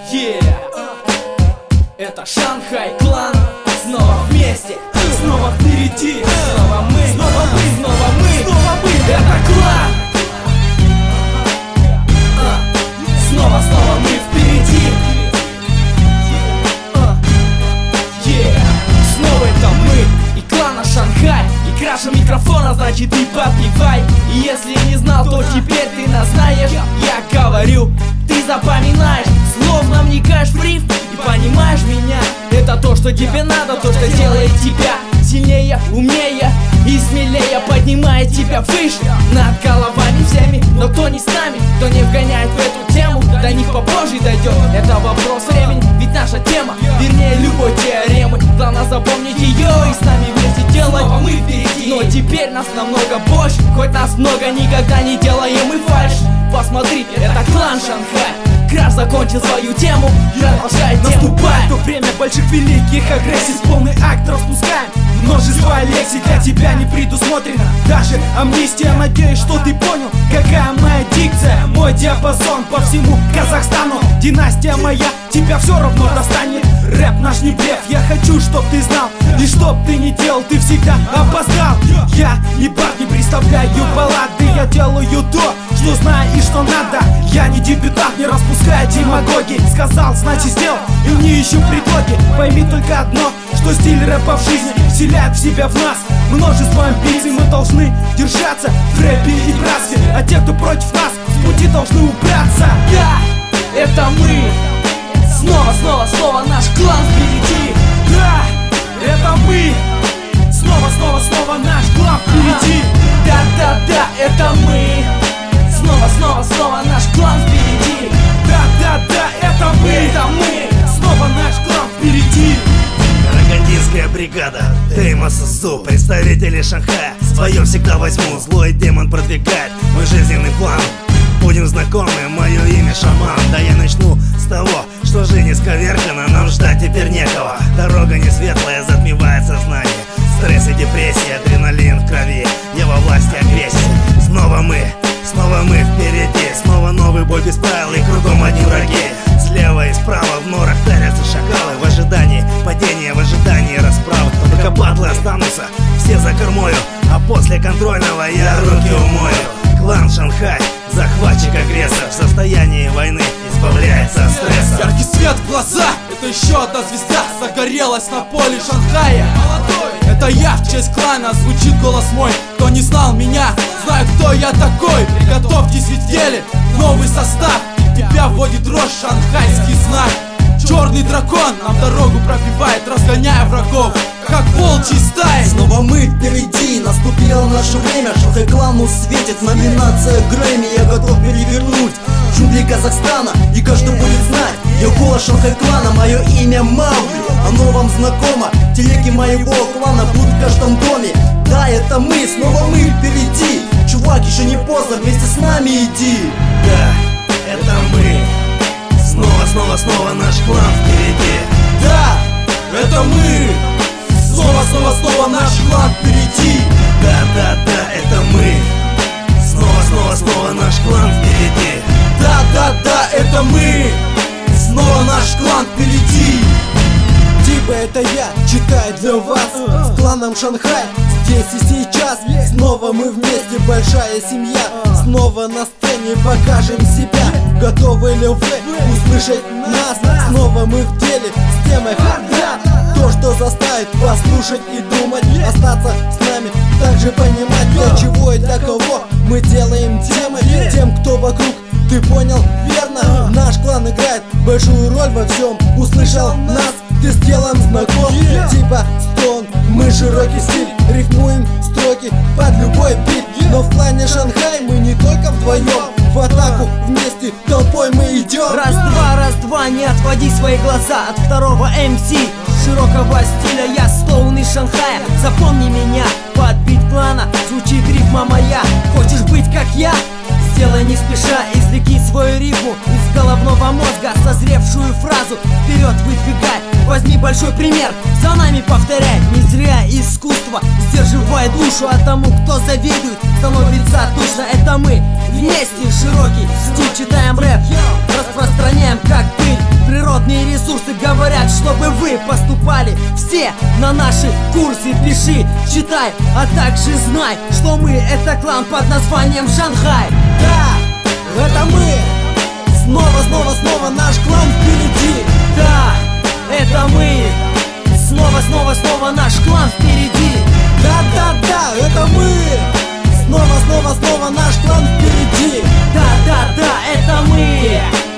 Yeah. Это Шанхай клан. Снова вместе, снова впереди. Снова мы, снова мы, снова мы, снова мы. Это клан. Снова мы впереди. Снова это мы и клана Шанхай. И краша микрофона, значит и подпевай. И если не знал, то теперь ты нас знаешь. Я говорю, ты запоминаешь, словно вникаешь в рифм и понимаешь меня. Это то, что тебе надо, то, что делает тебя сильнее, умнее и смелее, поднимает тебя выше над головами всеми. Но кто не с нами, кто не вгоняет в эту тему, до них попозже дойдет. Это вопрос времени, ведь наша тема, вернее любой теоремы. Главное запомнить ее и с нами вместе делать. Снова мы впереди. Но теперь нас намного больше, хоть нас много, никогда не делаем мы фальшь. Посмотри, это клан Шанхай. Краш закончил свою тему, продолжает тему. Наступает то время больших великих агрессий. Полный акт распускаем, множество лексий для тебя не предусмотрено. Даже амнистия, надеюсь, что ты понял, какая моя дикция, мой диапазон по всему Казахстану. Династия моя тебя все равно достанет. Рэп наш не блеф, я хочу, чтоб ты знал. И чтоб ты не делал, ты всегда опоздал. Я не баг, не представляю баллады, я делаю то, что знаю и что надо. Я не дебютант, не распускаю демагогии. Сказал, значит сделал, и мне еще предлоги. Пойми только одно, что стиль рэпа в жизни вселяет в себя в нас множество амбиций. Мы должны держаться в рэпе и братстве, а те, кто против нас, с пути должны убраться. Да, это мы. Снова наш клан впереди. Да, это мы. Снова наш клан впереди. Да, это мы. Снова наш клан впереди. Да, это мы. Это мы. Снова наш клан впереди. Карагандинская бригада, Теймоса Зу, представители Шанхая. Свое всегда возьму, злой демон продвигает мой жизненный план. Будем знакомы, мое имя Шаман. Да я начну с того, что жизнь исковеркана, нам ждать теперь некого. Дорога не светлая, затмевает сознание. Стресс и депрессия, адреналин в крови, я во власти агрессии. Снова мы впереди. Снова новый бой без правил и кругом одни враги. Слева и справа в норах тарятся шакалы. В ожидании падения, в ожидании расправы. Только батлы останутся все за кормою, а после контрольного я руки умою. Клан Шанхай, захватчик-агрессор, в состоянии войны избавляется от стресса. Яркий свет в глаза, это еще одна звезда загорелась на поле Шанхая. Это я, в честь клана звучит голос мой. Кто не знал меня, знает, кто я такой. Приготовьтесь, ведь в деле новый состав. Тебя вводит дрожь, шанхайский знак. Черный дракон нам дорогу пробивает, разгоняя врагов, как волчьи стаи. Снова мы впереди, наступило наше время. Шанхай клану светит номинация Грэмми. Я готов перевернуть джунгли Казахстана, и каждый будет знать, я голос Шанхай клана, мое имя Маугли. Оно вам знакомо, телеги моего клана будут в каждом доме. Да, это мы, снова мы впереди. Чувак, еще не поздно, вместе с нами иди. Да, это мы. Снова наш клан впереди. Да, это мы. Снова наш клан впереди. Да, это мы. Снова наш клан впереди. Да, это мы. Снова наш клан впереди. Типа это я, читаю для вас. С кланом Шанхай, здесь и сейчас. Снова мы вместе, большая семья. Снова на сцене покажем себя. Готовы ли вы услышать нас? Снова мы в деле с темой хардра. То, что заставит послушать и думать, остаться с нами, также понимать, для чего и для кого мы делаем темы. Тем, кто вокруг, ты понял верно? Наш клан играет большую роль во всем. Услышал нас, ты с делом знаком. Типа стон, мы широкий стиль, рифмуем строки под любой бит. Но в клане Шанхай мы не только вдвоем, в атаку вместе толпой мы идем. Раз-два, не отводи свои глаза от второго МС широкого стиля. Я Стоун из Шанхая, запомни меня. Под бит клана звучит рифма моя. Хочешь быть как я? Сделай не спеша, извлеки свою рифму из головного мозга, созревшую фразу вперед выдвигай. Возьми большой пример, за нами повторяй. Не зря искусство сдерживает душу, а тому, кто завидует, становится душно. Это мы вместе, широкий стиль, читаем рэп, распространяем как пыль. чтобы вы поступали все на наши курсы. Пиши, читай, а также знай, что мы это клан под названием Шанхай. Да, это мы. Снова наш клан впереди. Да, это мы. Снова наш клан впереди. Да, это мы. Снова наш клан впереди. Да, это мы.